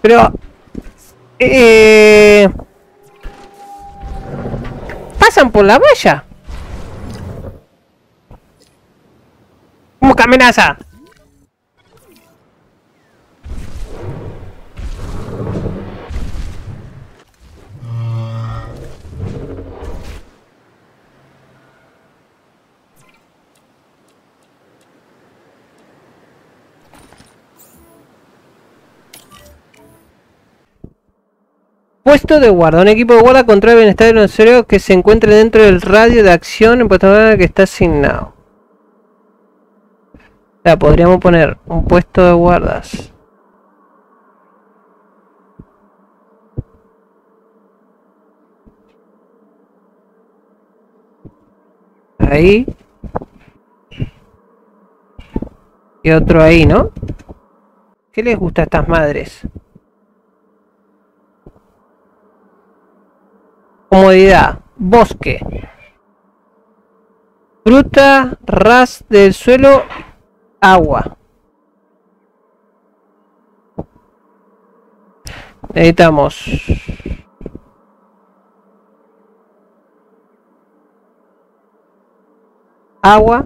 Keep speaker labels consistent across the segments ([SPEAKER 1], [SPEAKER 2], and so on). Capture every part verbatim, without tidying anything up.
[SPEAKER 1] Pero... Eh... Pasan por la valla. ¿Cómo que amenaza? Puesto de guarda. Un equipo de guarda controla el bienestar de los usuarios que se encuentre dentro del radio de acción en puesto de guarda que está asignado. O sea, podríamos poner un puesto de guardas. Ahí. Y otro ahí, ¿no? ¿Qué les gusta a estas madres? Comodidad, bosque, fruta, ras del suelo, agua. Necesitamos agua.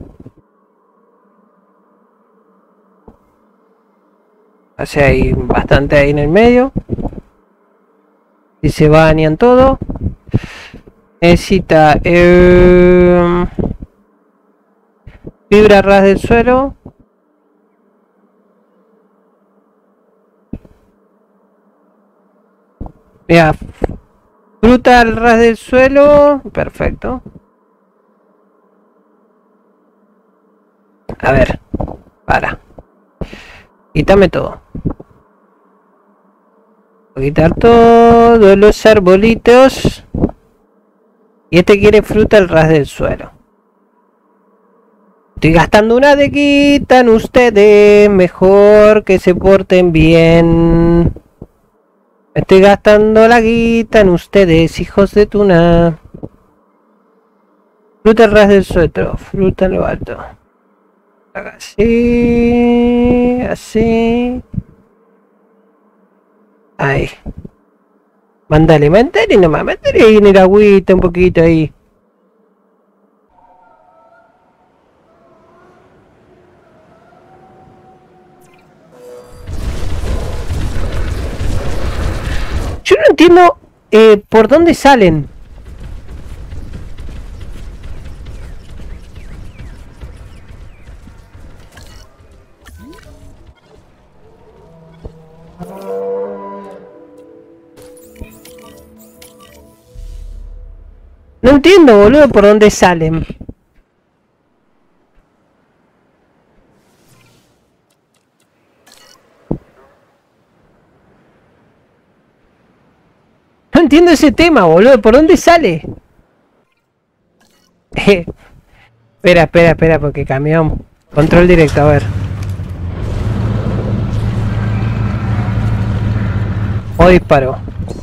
[SPEAKER 1] O sea, hay bastante ahí en el medio. Y se bañan todo. Necesita eh, fibra ras del suelo. Mira, fruta al ras del suelo. Perfecto. A ver, para. Quítame todo. Voy a quitar todos los arbolitos. Y este quiere fruta al ras del suelo. Estoy gastando una de quitan ustedes. Mejor que se porten bien. Estoy gastando la quitan ustedes, hijos de tuna. Fruta al ras del suelo. Fruta en lo alto. Así. Así. Ahí. Mándale, mándale nomás, mándale ahí en el agüita un poquito ahí. Yo no entiendo eh, por dónde salen. No entiendo, boludo, por dónde salen. No entiendo ese tema, boludo, ¿por dónde sale? Eh, espera, espera, espera, porque cambió. Control directo, a ver. O disparo.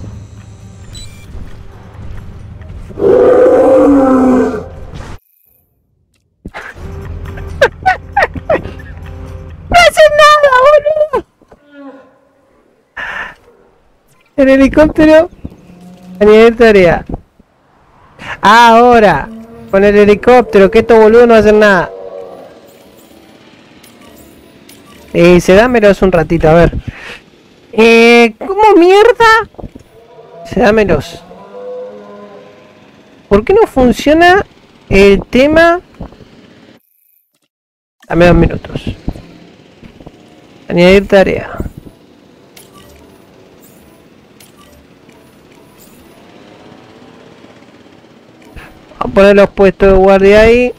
[SPEAKER 1] El helicóptero. Añadir tarea. Ah, ahora. Con el helicóptero. Que estos boludos no hacen nada. Eh, se dámelos un ratito, a ver. Eh, ¿cómo mierda? Se dámelos. ¿Por qué no funciona el tema? Dame dos minutos. Añadir tarea. Vamos a poner los puestos de guardia ahí.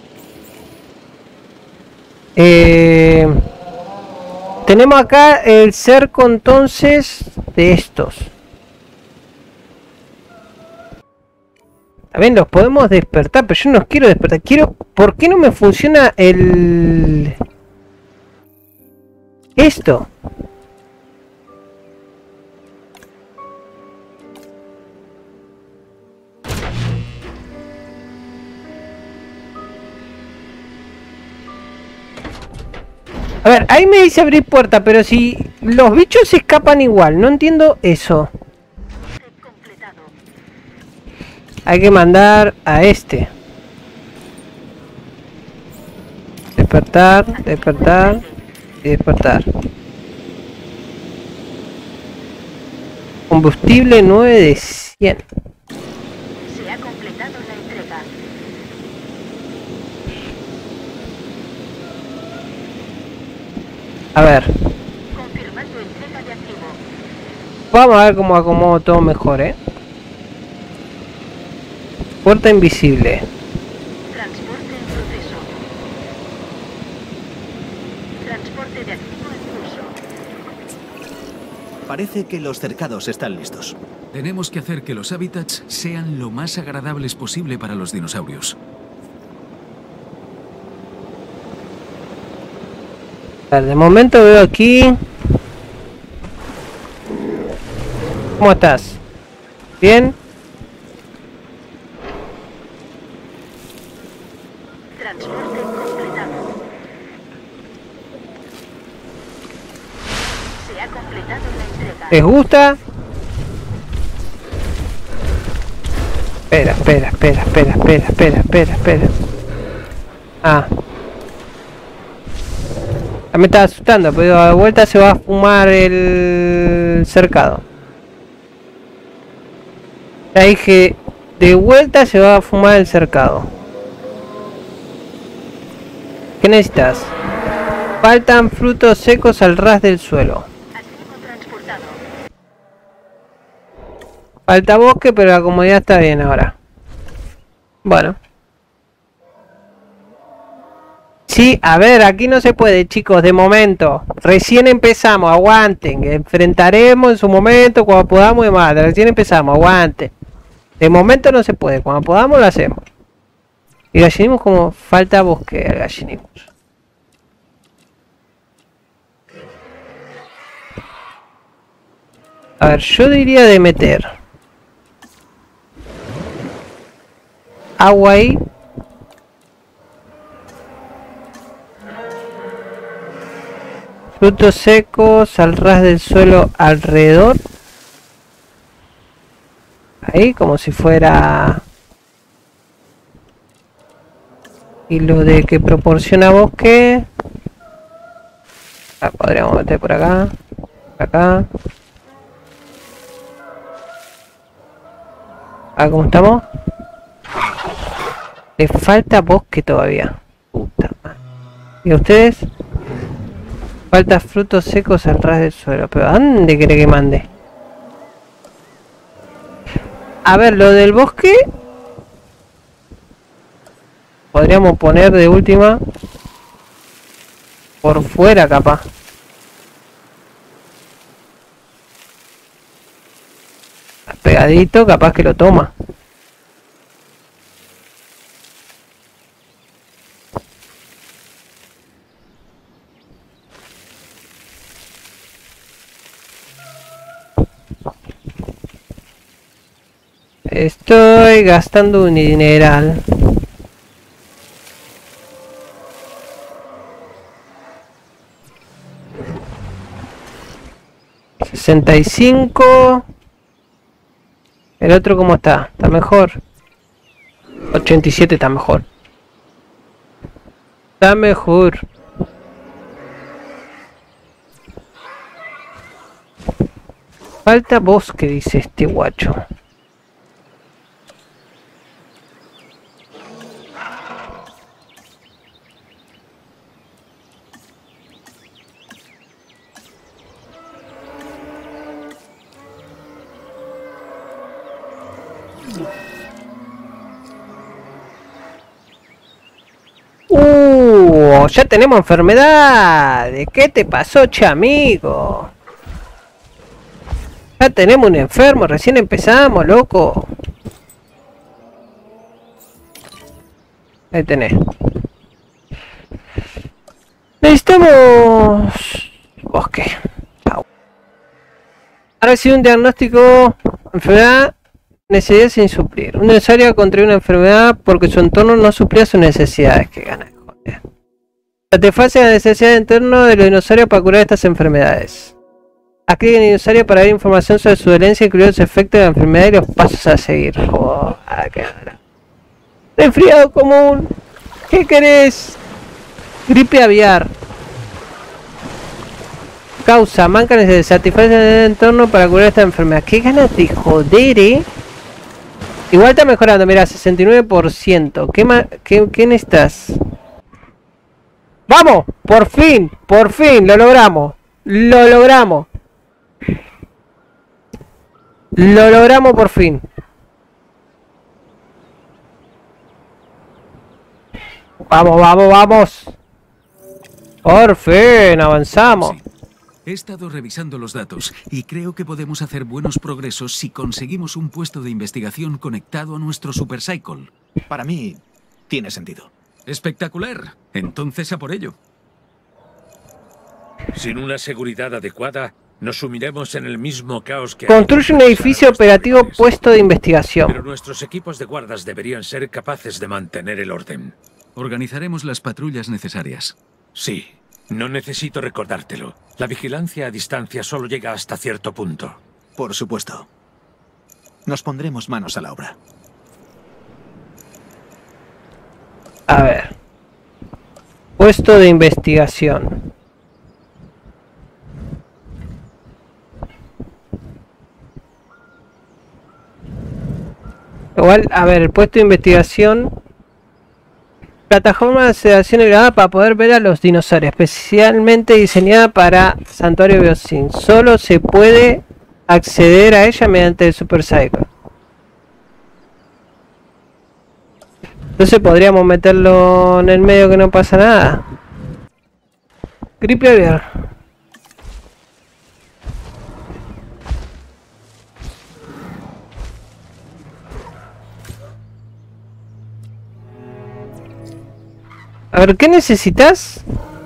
[SPEAKER 1] Eh, tenemos acá el cerco entonces de estos. También los podemos despertar, pero yo no los quiero despertar. Quiero. ¿Por qué no me funciona el esto? A ver, ahí me dice abrir puerta, pero si Los bichos se escapan igual, no entiendo eso. Hay que mandar a este. Despertar, despertar y despertar. Combustible nueve de cien.
[SPEAKER 2] Se ha completado la entrega.
[SPEAKER 1] A ver.
[SPEAKER 2] Confirmando entrega de activo.
[SPEAKER 1] Vamos a ver cómo acomodo todo mejor, ¿eh? Puerta invisible.
[SPEAKER 2] Transporte en proceso. Transporte de activo en curso.
[SPEAKER 3] Parece que los cercados están listos.
[SPEAKER 4] Tenemos que hacer que los hábitats sean lo más agradables posible para los dinosaurios.
[SPEAKER 1] A ver, de momento veo aquí... ¿Cómo estás? ¿Bien?
[SPEAKER 2] Transporte completado. Se ha completado la entrega.
[SPEAKER 1] ¿Les gusta? Espera, espera, espera, espera, espera, espera, espera, espera. Ah. Ya me estaba asustando, pero a vuelta se va a fumar el cercado. Ya dije, de vuelta se va a fumar el cercado. ¿Qué necesitas? Faltan frutos secos al ras del suelo.
[SPEAKER 2] Activo transportado.
[SPEAKER 1] Falta bosque, pero la comodidad está bien ahora. Bueno. Sí, a ver, aquí no se puede, chicos, de momento. Recién empezamos, aguanten. Enfrentaremos en su momento cuando podamos y más. Recién empezamos, aguanten. De momento no se puede, cuando podamos lo hacemos. Y gallinimos como falta bosque, gallinimos. A ver, yo diría de meter agua ahí. Frutos secos al ras del suelo alrededor. Ahí, como si fuera... Y lo de que proporciona bosque... Ah, podríamos meter por acá. Por acá. Ah, ¿cómo estamos? Le falta bosque todavía. Puta madre. ¿Y a ustedes? Falta frutos secos al ras del suelo. ¿Pero a dónde quiere que mande? A ver, lo del bosque... Podríamos poner de última... Por fuera, capaz. Pegadito, capaz que lo toma. Estoy gastando un dineral. sesenta y cinco. El otro cómo está, está mejor. ochenta y siete está mejor. Está mejor. Falta bosque, dice este guacho. Uh, ya tenemos enfermedades. ¿Qué te pasó, che, amigo? Ya tenemos un enfermo, recién empezamos, loco. Ahí tenés. Necesitamos bosque. Chau. Ha recibido un diagnóstico enfermedad. Necesidad sin suplir. Un dinosaurio contrae una enfermedad porque su entorno no suplía sus necesidades. Que gana de joder. Satisface la necesidad interna de los dinosaurios para curar estas enfermedades. Aquí es necesario para ver información sobre su dolencia, incluidos los efectos de la enfermedad y los pasos a seguir. Joder, qué raro. Resfriado común. ¿Qué querés? Gripe aviar. Causa, manca de satisfacción en el entorno para curar esta enfermedad. Qué ganas de joder, eh. Igual está mejorando, mira, sesenta y nueve por ciento. ¿Qué más? ¿Qué, qué necesitas? ¡Vamos! ¡Por fin! ¡Por fin! ¡Lo logramos! ¡Lo logramos! ¡Lo logramos por fin! ¡Vamos, vamos, vamos! ¡Por fin! ¡Avanzamos!
[SPEAKER 4] Sí. He estado revisando los datos y creo que podemos hacer buenos progresos si conseguimos un puesto de investigación conectado a nuestro Supercycle.
[SPEAKER 3] Para mí, tiene sentido.
[SPEAKER 4] ¡Espectacular! Entonces a por ello.
[SPEAKER 5] Sin una seguridad adecuada, nos sumiremos en el mismo caos que...
[SPEAKER 1] Construye un edificio operativo puesto de investigación.
[SPEAKER 5] Pero nuestros equipos de guardas deberían ser capaces de mantener el orden.
[SPEAKER 4] Organizaremos las patrullas necesarias.
[SPEAKER 5] Sí, no necesito recordártelo. La vigilancia a distancia solo llega hasta cierto punto.
[SPEAKER 3] Por supuesto. Nos pondremos manos a la obra.
[SPEAKER 1] A ver. Puesto de investigación. Igual, a ver, el puesto de investigación. Plataforma de sedación elevada para poder ver a los dinosaurios. Especialmente diseñada para Santuario Biosyn. Solo se puede acceder a ella mediante el Supercycle. Entonces podríamos meterlo en el medio que no pasa nada. Gripe aviar. A ver, ¿qué necesitas?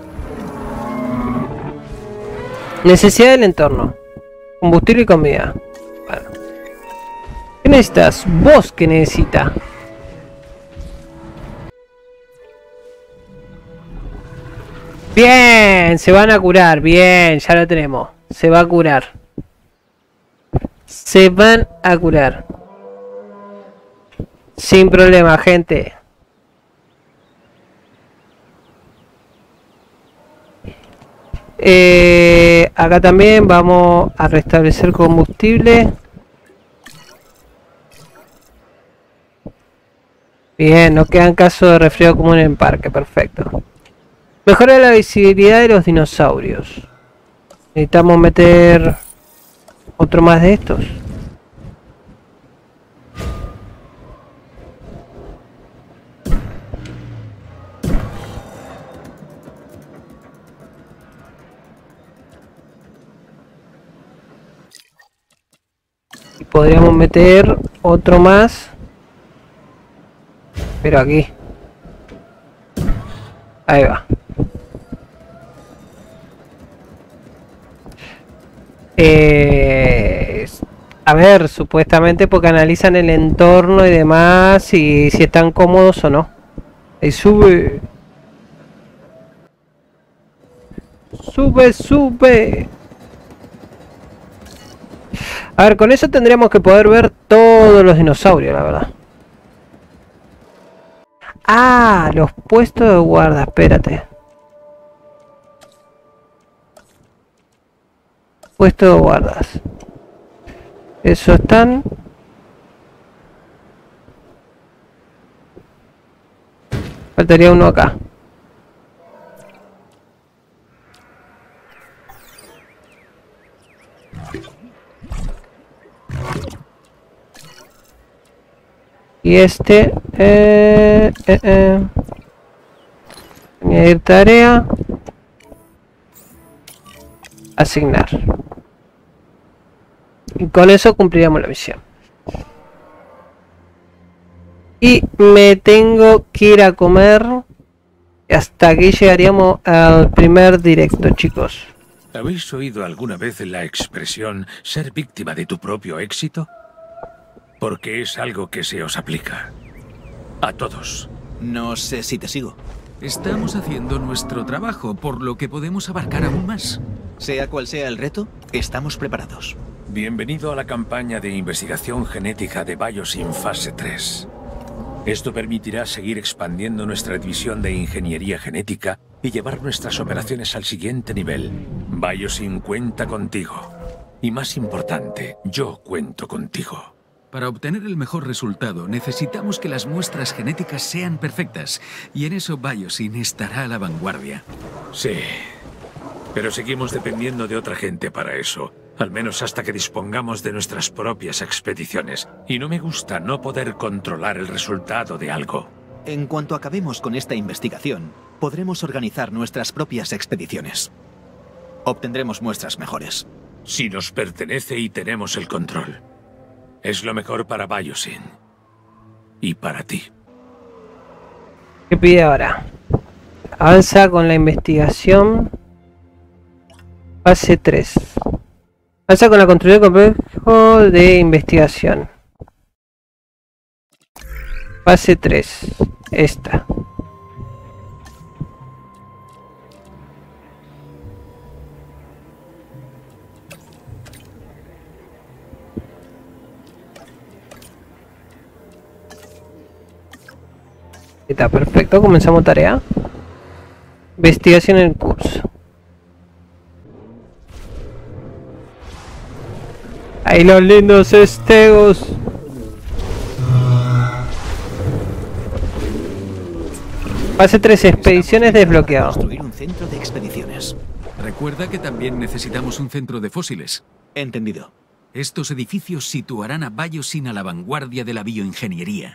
[SPEAKER 1] Necesidad del entorno. Combustible y comida. Bueno. ¿Qué necesitas? ¿Vos qué necesitas? Bien, se van a curar. Bien, ya lo tenemos. Se va a curar. Se van a curar. Sin problema, gente. Eh, acá también vamos a restablecer combustible. Bien, no quedan casos de resfriado común en el parque, perfecto. Mejora la visibilidad de los dinosaurios. Necesitamos meter otro más de estos. Y podríamos meter otro más. Pero aquí. Ahí va. Eh, a ver, supuestamente porque analizan el entorno y demás y si están cómodos o no. Ahí sube. Sube, sube. A ver, con eso tendríamos que poder ver todos los dinosaurios, la verdad. Ah, los puestos de guarda, espérate. Puesto de guardas. Eso están. Faltaría uno acá. Y este eh, eh, eh. añadir tarea, asignar. Y con eso cumpliríamos la misión. Y me tengo que ir a comer. Hasta aquí llegaríamos al primer directo, chicos.
[SPEAKER 5] ¿Habéis oído alguna vez la expresión ser víctima de tu propio éxito? Porque es algo que se os aplica. A todos.
[SPEAKER 3] No sé si te sigo.
[SPEAKER 4] Estamos haciendo nuestro trabajo, por lo que podemos abarcar aún más.
[SPEAKER 3] Sea cual sea el reto, estamos preparados.
[SPEAKER 5] Bienvenido a la campaña de investigación genética de Biosyn fase tres. Esto permitirá seguir expandiendo nuestra división de ingeniería genética y llevar nuestras operaciones al siguiente nivel. Biosyn cuenta contigo. Y más importante, yo cuento contigo.
[SPEAKER 4] Para obtener el mejor resultado, necesitamos que las muestras genéticas sean perfectas, y en eso Biosyn estará a la vanguardia.
[SPEAKER 5] Sí, pero seguimos dependiendo de otra gente para eso, al menos hasta que dispongamos de nuestras propias expediciones. Y no me gusta no poder controlar el resultado de algo.
[SPEAKER 3] En cuanto acabemos con esta investigación, podremos organizar nuestras propias expediciones. Obtendremos muestras mejores.
[SPEAKER 5] Si nos pertenece y tenemos el control. Es lo mejor para Biosyn. Y para ti.
[SPEAKER 1] ¿Qué pide ahora? Avanza con la investigación. Fase tres. Avanza con la construcción del complejo de investigación. Fase tres. Esta. Está perfecto, comenzamos tarea. Investigación en curso. ¡Ahí los lindos estegos! Fase tres, expediciones desbloqueado.
[SPEAKER 3] Construir un centro de expediciones.
[SPEAKER 4] Recuerda que también necesitamos un centro de fósiles.
[SPEAKER 3] Entendido.
[SPEAKER 4] Estos edificios situarán a Biosyn a la vanguardia de la bioingeniería.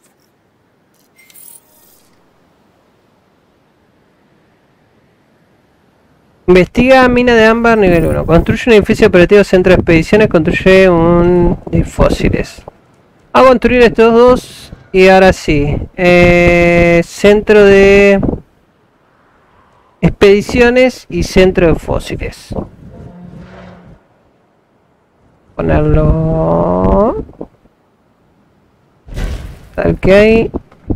[SPEAKER 1] Investiga mina de ámbar nivel uno. Construye un edificio operativo, centro de expediciones. Construye un de fósiles. A construir estos dos. Y ahora sí. Eh, centro de expediciones y centro de fósiles. Ponerlo tal que hay.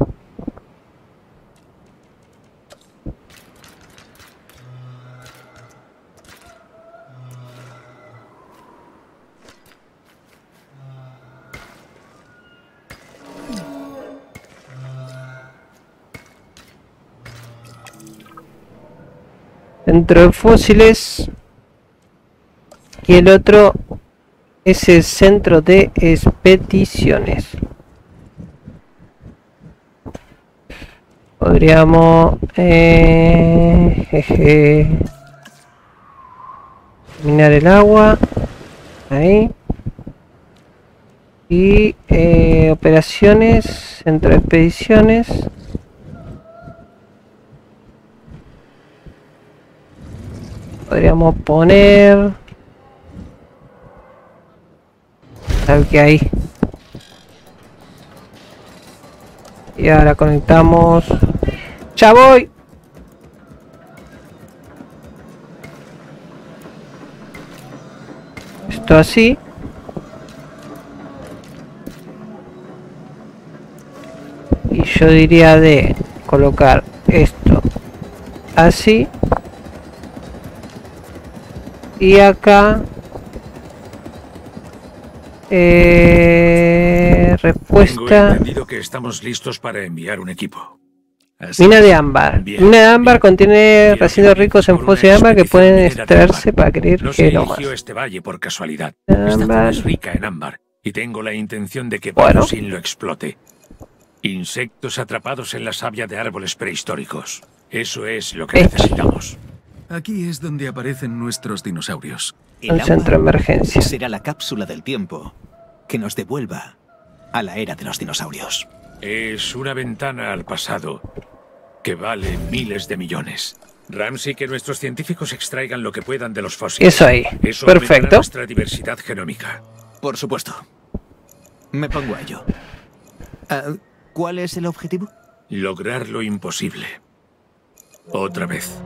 [SPEAKER 1] Centro de fósiles. Y el otro es el centro de expediciones. Podríamos eh, jeje, minar el agua ahí y eh, operaciones, centro de expediciones. Podríamos poner tal que ahí. Y ahora conectamos. ¡Ya voy! Esto así. Y yo diría de colocar esto así. Y acá eh, respuesta.
[SPEAKER 5] Tengo entendido que estamos listos para enviar un equipo.
[SPEAKER 4] Así
[SPEAKER 1] Mina
[SPEAKER 4] es.
[SPEAKER 1] de ámbar.
[SPEAKER 5] Bien,
[SPEAKER 1] Mina de ámbar
[SPEAKER 5] bien.
[SPEAKER 1] contiene
[SPEAKER 5] Quiero
[SPEAKER 1] residuos
[SPEAKER 5] que
[SPEAKER 1] ricos en
[SPEAKER 5] por una
[SPEAKER 1] fósiles de ámbar que
[SPEAKER 5] expedición
[SPEAKER 1] pueden
[SPEAKER 5] minera de
[SPEAKER 1] extraerse
[SPEAKER 5] ámbar.
[SPEAKER 1] para adquirir
[SPEAKER 5] No se
[SPEAKER 1] genomas.
[SPEAKER 5] eligió este valle por casualidad.
[SPEAKER 1] Ámbar.
[SPEAKER 5] Esta zona es rica en ámbar y tengo la intención de que
[SPEAKER 1] Bueno.
[SPEAKER 5] Biosyn lo explote. Insectos atrapados en la savia de árboles prehistóricos. Eso es lo que
[SPEAKER 1] Esto.
[SPEAKER 5] necesitamos.
[SPEAKER 4] Aquí es donde aparecen nuestros dinosaurios.
[SPEAKER 3] El
[SPEAKER 1] Un centro de
[SPEAKER 3] ámbar
[SPEAKER 1] emergencia.
[SPEAKER 3] será la cápsula del tiempo que nos devuelva a la era de los dinosaurios.
[SPEAKER 5] Es una ventana al pasado que vale miles de millones. Ramsey, que nuestros científicos extraigan lo que puedan de los fósiles.
[SPEAKER 1] Eso ahí.
[SPEAKER 5] Eso aumentará
[SPEAKER 1] Perfecto.
[SPEAKER 5] nuestra diversidad genómica.
[SPEAKER 3] Por supuesto. Me pongo a ello. Ah, ¿Cuál es el objetivo?
[SPEAKER 5] Lograr lo imposible. Otra vez.